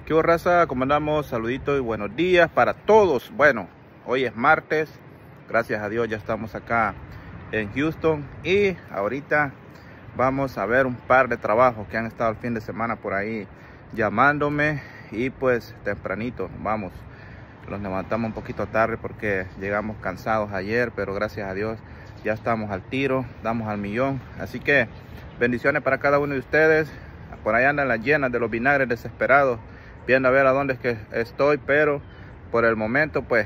¿Qué hubo, raza? ¿Cómo andamos? Saluditos y buenos días para todos. Bueno, hoy es martes. Gracias a Dios ya estamos acá en Houston. Y ahorita vamos a ver un par de trabajos que han estado el fin de semana por ahí llamándome. Y pues tempranito, vamos. Los levantamos un poquito tarde porque llegamos cansados ayer. Pero gracias a Dios ya estamos al tiro, damos al millón. Así que bendiciones para cada uno de ustedes. Por ahí andan las llenas de los vinagres desesperados, viendo a ver a dónde es que estoy, pero por el momento pues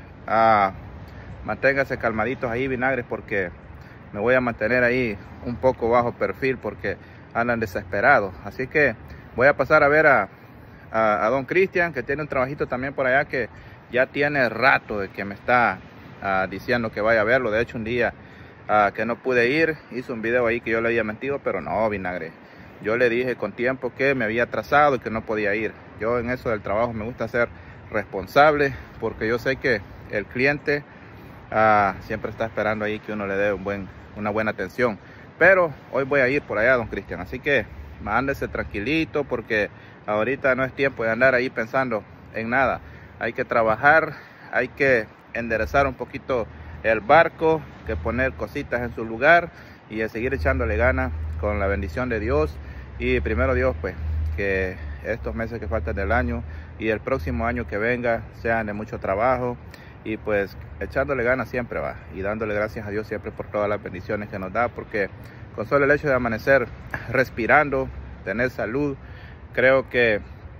manténgase calmaditos ahí, vinagres, porque me voy a mantener ahí un poco bajo perfil porque andan desesperados. Así que voy a pasar a ver a don Cristian, que tiene un trabajito también por allá, que ya tiene rato de que me está diciendo que vaya a verlo. De hecho, un día que no pude ir, hizo un video ahí que yo le había mentido, pero no, vinagre. Yo le dije con tiempo que me había atrasado y que no podía ir. Yo en eso del trabajo me gusta ser responsable, porque yo sé que el cliente siempre está esperando ahí que uno le dé una buena atención. Pero hoy voy a ir por allá, don Cristian. Así que mándese tranquilito, porque ahorita no es tiempo de andar ahí pensando en nada. Hay que trabajar, hay que enderezar un poquito el barco, que poner cositas en su lugar y a seguir echándole ganas con la bendición de Dios. Y primero Dios, pues, que estos meses que faltan del año y el próximo año que venga sean de mucho trabajo, y pues echándole ganas siempre va, y dándole gracias a Dios siempre por todas las bendiciones que nos da, porque con solo el hecho de amanecer respirando, tener salud, creo que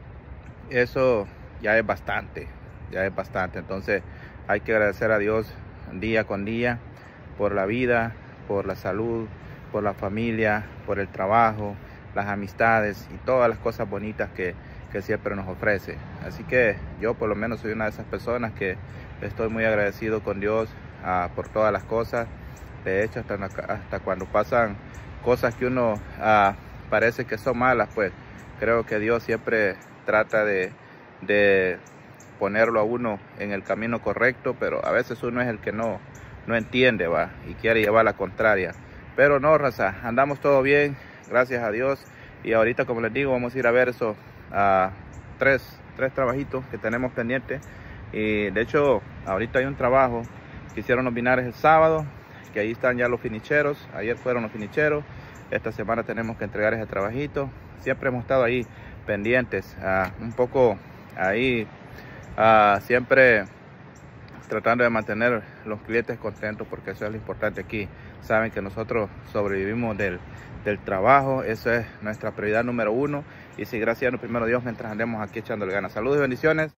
eso ya es bastante, Entonces hay que agradecer a Dios día con día por la vida, por la salud, por la familia, por el trabajo, las amistades y todas las cosas bonitas que siempre nos ofrece. Así que yo por lo menos soy una de esas personas que estoy muy agradecido con Dios por todas las cosas. De hecho, hasta cuando pasan cosas que uno parece que son malas, pues creo que Dios siempre trata de ponerlo a uno en el camino correcto, pero a veces uno es el que no entiende, va, y quiere llevar la contraria. Pero no, raza, andamos todo bien, gracias a Dios. Y ahorita, como les digo, vamos a ir a ver esos tres trabajitos que tenemos pendientes. Y de hecho, ahorita hay un trabajo que hicieron los vinagres el sábado, que ahí están ya los finicheros. Ayer fueron los finicheros. Esta semana tenemos que entregar ese trabajito. Siempre hemos estado ahí pendientes, un poco ahí, siempre tratando de mantener los clientes contentos, porque eso es lo importante aquí. Saben que nosotros sobrevivimos del trabajo, eso es nuestra prioridad número uno. Y si gracias a Dios, primero Dios, mientras andemos aquí echándole ganas. Saludos y bendiciones.